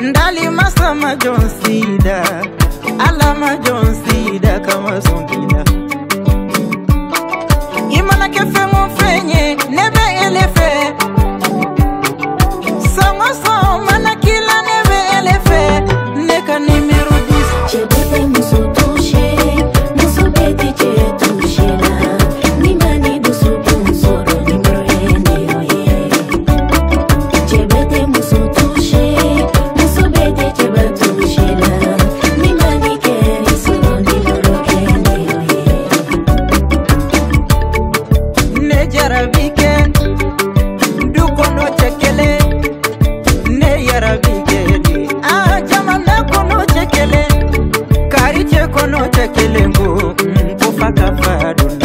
ndali masama jonsida alama jonsida kama zombida imana kefe mufenye nebe elefe songo son mana kila nebe elefe neka numero 10 chebete muso touche muso bete che touche la ni mani do so soro numero ene chebete muso touche muso bete che ba touche la ni mani keri soro numero ene ne jarabike du kono chekele ne yarabike di jamana kono chekele kari che kono chekele ngo kufaka faduna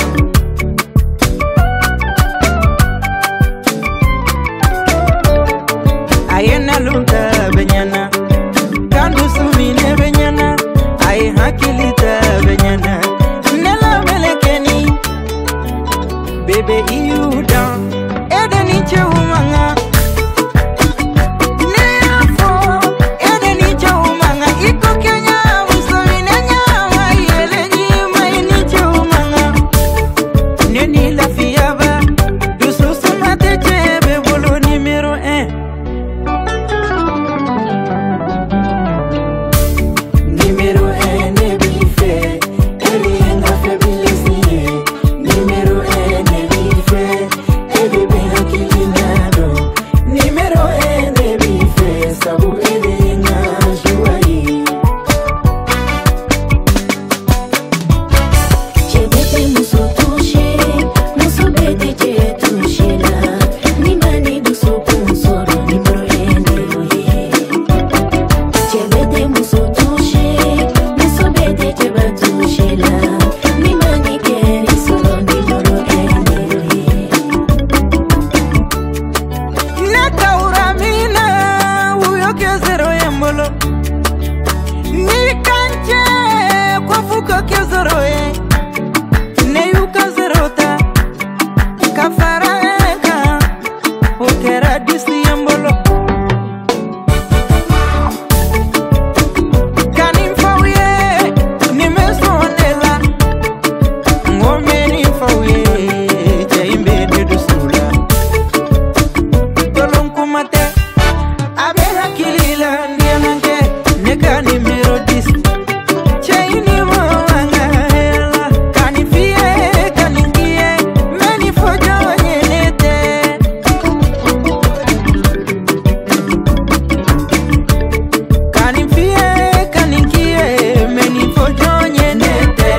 ayena lunta benyana kandu sumine benyana ay hakilita benyana nela melekeni bebe you down edeni chewumanga neafo edeni chewumanga iko Kenya musawine nyama yelenyi maini chewumanga neni la fiaba dususu matechebe bolo numero 1 numero 1 ne bife elinga febilisi numero 1 ne bife ebebe hakilinado numero 1 ne bife sabu elinga juai chebete muso touche muso bete che touche la ni mani do so soro numero ene chebete muso touche muso bete che ba touche la ni mani keri soro numero ene neka uramina uyo kezero yembolo ni kanche kwa fuko kezero ye ne yuka zerota kafareka okera disi yembolo kanim fawye ni mesonela ngomeni fawye jaimbe de dusula tolong kumate abe hakilila ndiamante neka numero 10 chaini mwanga hela kanifie kaningie meni fojo nyenete kanifie kaningie meni fojo nyenete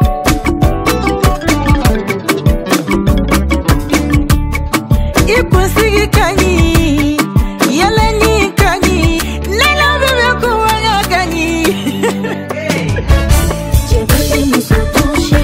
ikusigi kanyi yelenyi kanyi nela bebe kuwanga kanyi chebete muso touche